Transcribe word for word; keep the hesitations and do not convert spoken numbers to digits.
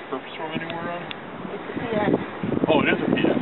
purpose room anywhere on? It's a P X. Oh, it is a P X.